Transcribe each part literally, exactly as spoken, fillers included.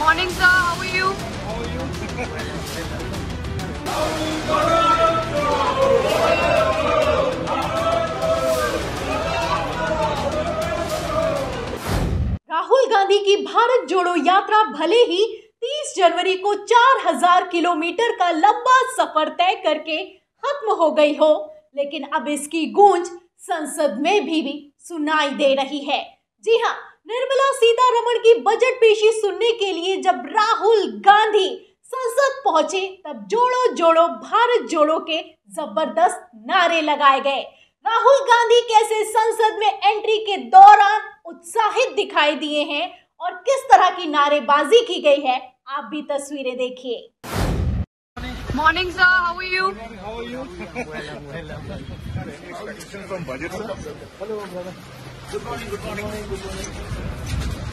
Morning, sir. How are you? Rahul Gandhi की भारत जोड़ो यात्रा भले ही तीस जनवरी को चार हज़ार किलोमीटर का लंबा सफर तय करके खत्म हो गई हो, लेकिन अब इसकी गूंज संसद में भी, भी सुनाई दे रही है। जी हां, निर्मला सीतारमण की बजट पेशी सुनने के लिए जब राहुल गांधी संसद पहुंचे, तब जोड़ो जोड़ो भारत जोड़ो के जबरदस्त नारे लगाए गए। राहुल गांधी कैसे संसद में एंट्री के दौरान उत्साहित दिखाई दिए हैं और किस तरह की नारेबाजी की गई है, आप भी तस्वीरें देखिए। Morning, sir. How are you? How are you? Well, I'm well. I'm well. Any expectation from budget, sir? Hello, brother. Good morning. Good morning. Good morning.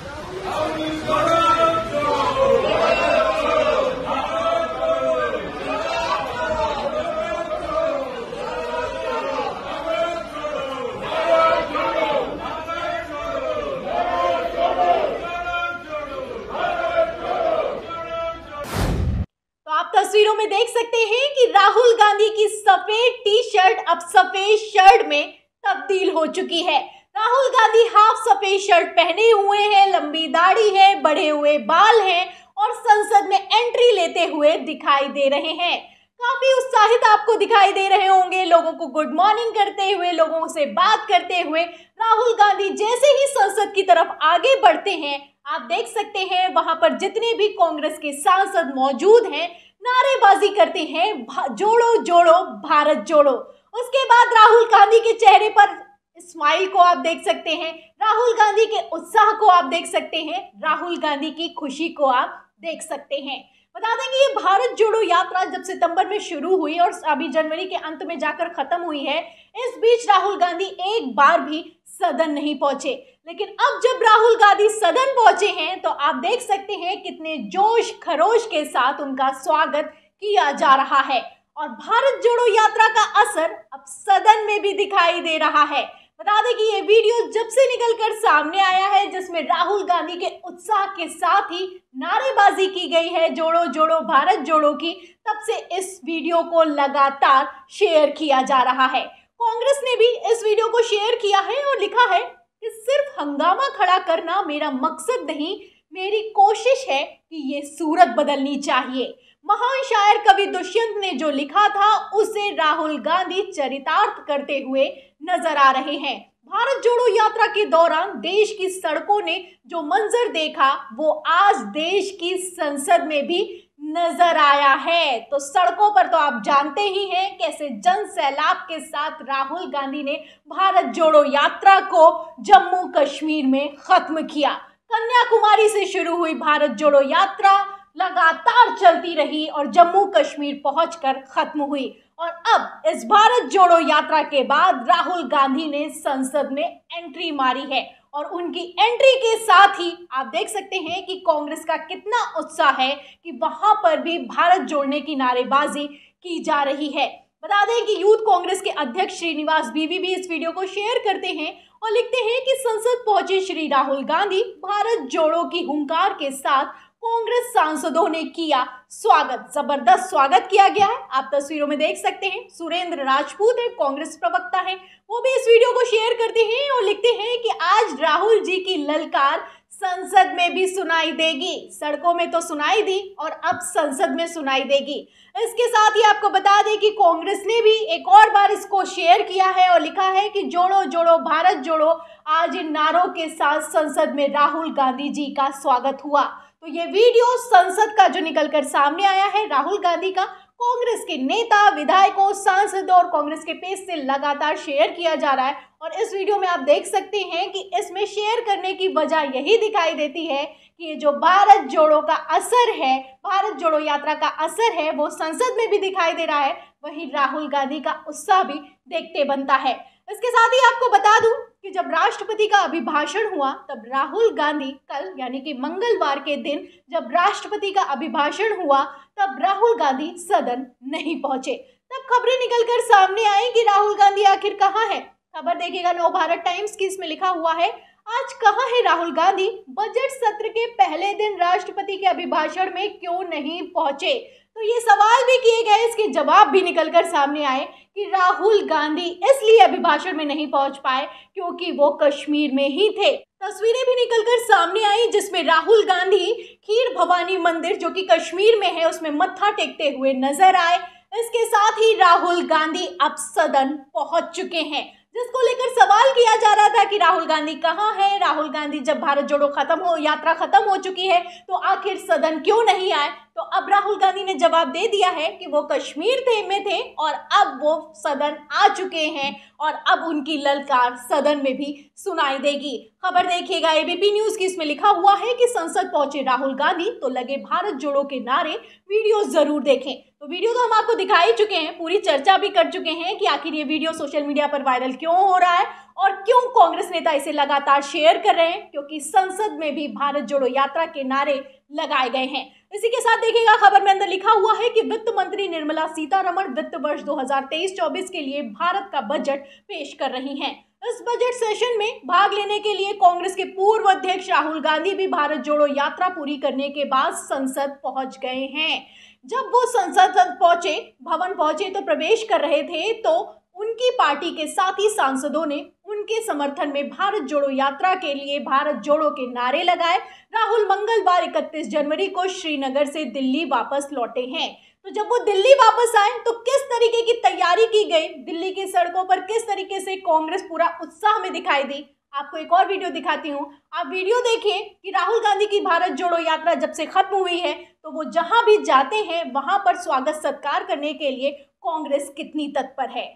तो आप तस्वीरों में देख सकते हैं कि राहुल गांधी की सफेद टी शर्ट अब सफेद शर्ट में तब्दील हो चुकी है। राहुल गांधी हाफ सफेद शर्ट पहने हुए हैं, लंबी दाढ़ी है, बढ़े हुए बाल हैं और संसद में एंट्री लेते हुए दिखाई दे रहे हैं। काफी उत्साहित आपको दिखाई दे रहे होंगे, लोगों को गुड मॉर्निंग करते हुए, लोगों से बात करते हुए। राहुल गांधी जैसे ही संसद की तरफ आगे बढ़ते हैं, आप देख सकते हैं वहां पर जितने भी कांग्रेस के सांसद मौजूद हैं, नारेबाजी करते हैं, जोड़ो जोड़ो भारत जोड़ो। उसके बाद राहुल गांधी के चेहरे पर स्माइल को आप देख सकते हैं, राहुल गांधी के उत्साह को आप देख सकते हैं, राहुल गांधी की खुशी को आप देख सकते हैं। बता दें कि ये भारत जोड़ो यात्रा जब सितंबर में शुरू हुई और अभी जनवरी के अंत में जाकर खत्म हुई है, इस बीच राहुल गांधी एक बार भी सदन नहीं पहुंचे। लेकिन अब जब राहुल गांधी सदन पहुंचे हैं, तो आप देख सकते हैं कितने जोश खरोश के साथ उनका स्वागत किया जा रहा है और भारत जोड़ो यात्रा का असर अब सदन में भी दिखाई दे रहा है। बता दें कि ये वीडियो जब से निकलकर सामने आया है, जिसमें राहुल गांधी के उत्साह के साथ ही नारेबाजी की गई है जोड़ो जोड़ो भारत जोड़ो की, तब से इस वीडियो को लगातार शेयर किया जा रहा है। कांग्रेस ने भी इस वीडियो को शेयर किया है और लिखा है कि सिर्फ हंगामा खड़ा करना मेरा मकसद नहीं, मेरी कोशिश है कि ये सूरत बदलनी चाहिए। महान शायर कवि दुष्यंत ने जो लिखा था, उसे राहुल गांधी चरितार्थ करते हुए नजर आ रहे हैं। भारत जोड़ो यात्रा के दौरान देश की सड़कों ने जो मंजर देखा, वो आज देश की संसद में भी नजर आया है। तो सड़कों पर तो आप जानते ही हैं कैसे जन सैलाब के साथ राहुल गांधी ने भारत जोड़ो यात्रा को जम्मू कश्मीर में खत्म किया। कन्याकुमारी से शुरू हुई भारत जोड़ो यात्रा लगातार चलती रही और जम्मू कश्मीर पहुंचकर खत्म हुई। और अब इस भारत जोड़ो यात्रा के बाद राहुल गांधी ने संसद में एंट्री मारी है और उनकी एंट्री के साथ ही आप देख सकते हैं कि कांग्रेस का कितना उत्साह है कि वहां पर भी भारत जोड़ने की नारेबाजी की जा रही है। बता दें कि यूथ कांग्रेस के अध्यक्ष श्रीनिवास बीवी भी इस वीडियो को शेयर करते हैं और लिखते हैं कि संसद पहुंचे श्री राहुल गांधी, भारत जोड़ो की हुंकार के साथ कांग्रेस सांसदों ने किया स्वागत। जबरदस्त स्वागत किया गया है, आप तस्वीरों में देख सकते हैं। सुरेंद्र राजपूत है, कांग्रेस प्रवक्ता है, वो भी इस वीडियो को शेयर करते हैं और लिखते हैं कि आज राहुल जी की ललकार संसद में भी सुनाई देगी। सड़कों में तो सुनाई दी और अब संसद में सुनाई देगी। इसके साथ ही आपको बता दें कि कांग्रेस ने भी एक और बार इसको शेयर किया है और लिखा है कि जोड़ो जोड़ो भारत जोड़ो। आज इन नारों के साथ संसद में राहुल गांधी जी का स्वागत हुआ। तो ये वीडियो संसद का जो निकलकर सामने आया है राहुल गांधी का, कांग्रेस के नेता, विधायकों, सांसदों और कांग्रेस के पेज से लगातार शेयर किया जा रहा है। और इस वीडियो में आप देख सकते हैं कि इसमें शेयर करने की वजह यही दिखाई देती है कि ये जो भारत जोड़ो का असर है, भारत जोड़ो यात्रा का असर है, वो संसद में भी दिखाई दे रहा है, वहीं राहुल गांधी का उत्साह भी देखते बनता है। इसके साथ ही आपको बता दूं कि जब राष्ट्रपति का अभिभाषण हुआ, तब राहुल गांधी कल यानी कि मंगलवार के दिन जब राष्ट्रपति का अभिभाषण हुआ, तब राहुल गांधी सदन नहीं पहुंचे। तब खबरें निकलकर सामने आई कि राहुल गांधी आखिर कहाँ है। खबर देखिएगा नव भारत टाइम्स की, इसमें लिखा हुआ है, आज कहाँ है राहुल गांधी? बजट सत्र के पहले दिन राष्ट्रपति के अभिभाषण में क्यों नहीं पहुंचे? तो ये सवाल भी किए गए, इसके जवाब भी निकलकर सामने आए कि राहुल गांधी इसलिए अभिभाषण में नहीं पहुंच पाए क्योंकि वो कश्मीर में ही थे। तस्वीरें भी निकलकर सामने आई जिसमें राहुल गांधी खीर भवानी मंदिर जो कि कश्मीर में है उसमें मत्था टेकते हुए नजर आए। इसके साथ ही राहुल गांधी अब सदन पहुंच चुके हैं, जिसको लेकर सवाल किया जा रहा था कि राहुल गांधी कहाँ है। राहुल गांधी जब भारत जोड़ो खत्म हो यात्रा खत्म हो चुकी है तो आखिर सदन क्यों नहीं आए? तो अब राहुल गांधी ने जवाब दे दिया है कि वो कश्मीर थे में थे और अब वो सदन आ चुके हैं और अब उनकी ललकार सदन में भी सुनाई देगी। खबर देखिएगा एबीपी न्यूज की, इसमें लिखा हुआ है कि संसद पहुंचे राहुल गांधी तो लगे भारत जोड़ो के नारे, वीडियो जरूर देखें। तो वीडियो तो हम आपको दिखा ही चुके हैं, पूरी चर्चा भी कर चुके हैं कि आखिर ये वीडियो सोशल मीडिया पर वायरल क्यों हो रहा है और क्यों कांग्रेस नेता इसे लगातार शेयर कर रहे हैं, क्योंकि संसद में भी भारत जोड़ो यात्रा के नारे लगाए गए हैं। इसी के साथ देखिएगा खबर में अंदर लिखा हुआ है कि वित्त मंत्री निर्मला सीतारमण वित्त वर्ष दो हज़ार तेईस चौबीस के लिए भारत का बजट पेश कर रही हैं। इस बजट सेशन में भाग लेने के लिए कांग्रेस के पूर्व अध्यक्ष राहुल गांधी भी भारत जोड़ो यात्रा पूरी करने के बाद संसद पहुंच गए हैं। जब वो संसद पहुंचे भवन पहुंचे तो प्रवेश कर रहे थे तो उनकी पार्टी के साथी सांसदों ने उनके समर्थन में भारत जोड़ो यात्रा के लिए भारत जोड़ो के नारे लगाए। राहुल मंगलवार इकतीस जनवरी को श्रीनगर से दिल्ली वापस लौटे हैं। तो जब वो दिल्ली वापस आए तो किस तरीके की तैयारी की गई, दिल्ली की सड़कों पर किस तरीके से कांग्रेस पूरा उत्साह में दिखाई दी, आपको एक और वीडियो दिखाती हूँ। आप वीडियो देखिए कि राहुल गांधी की भारत जोड़ो यात्रा जब से खत्म हुई है तो वो जहां भी जाते हैं वहां पर स्वागत सत्कार करने के लिए कांग्रेस कितनी तत्पर है।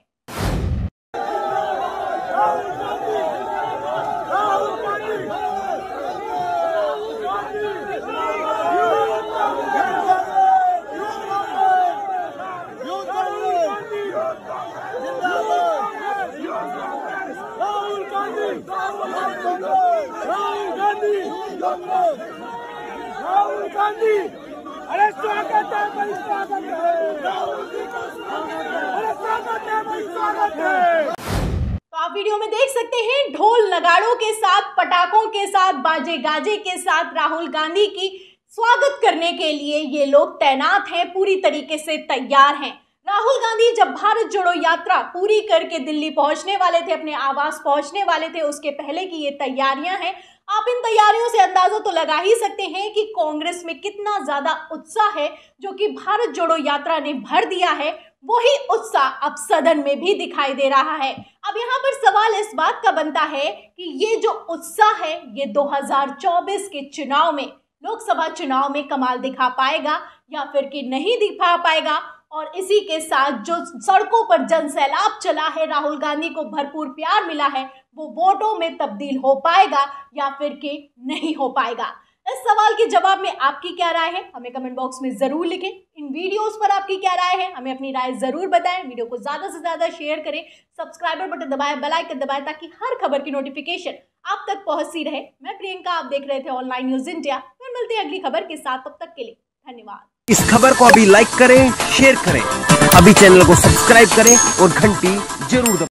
राहुल गांधी, अरे स्वागत है, बड़ी स्वागत है, राहुल जी का स्वागत है, अरे स्वागत है, बड़ी स्वागत है। तो आप वीडियो में देख सकते हैं ढोल नगाड़ों के साथ, पटाखों के साथ, बाजे गाजे के साथ राहुल गांधी की स्वागत करने के लिए ये लोग तैनात हैं, पूरी तरीके से तैयार हैं। राहुल गांधी जब भारत जोड़ो यात्रा पूरी करके दिल्ली पहुंचने वाले थे, अपने आवास पहुंचने वाले थे, उसके पहले की ये तैयारियां हैं। आप इन तैयारियों से अंदाजा तो लगा ही सकते हैं कि कांग्रेस में कितना ज्यादा उत्साह है, जो कि भारत जोड़ो यात्रा ने भर दिया है। वही उत्साह अब सदन में भी दिखाई दे रहा है। अब यहाँ पर सवाल इस बात का बनता है कि ये जो उत्साह है ये दो हज़ार चौबीस के चुनाव में, लोकसभा चुनाव में कमाल दिखा पाएगा या फिर कि नहीं दिखा पाएगा। और इसी के साथ जो सड़कों पर जन सैलाब चला है, राहुल गांधी को भरपूर प्यार मिला है, वो वोटों में तब्दील हो पाएगा या फिर कि नहीं हो पाएगा। इस सवाल के जवाब में आपकी क्या राय है हमें कमेंट बॉक्स में जरूर लिखें। इन वीडियोस पर आपकी क्या राय है हमें अपनी राय जरूर बताएं। वीडियो को ज्यादा से ज्यादा शेयर करें, सब्सक्राइबर बटन दबाएं, बेल आइकन दबाएं ताकि हर खबर की नोटिफिकेशन आप तक पहुंचती रहे। मैं प्रियंका, आप देख रहे थे ऑनलाइन न्यूज इंडिया। फिर मिलते हैं अगली खबर के साथ, तब तक के लिए धन्यवाद। इस खबर को अभी लाइक करें, शेयर करें, अभी चैनल को सब्सक्राइब करें और घंटी जरूर दबाएं।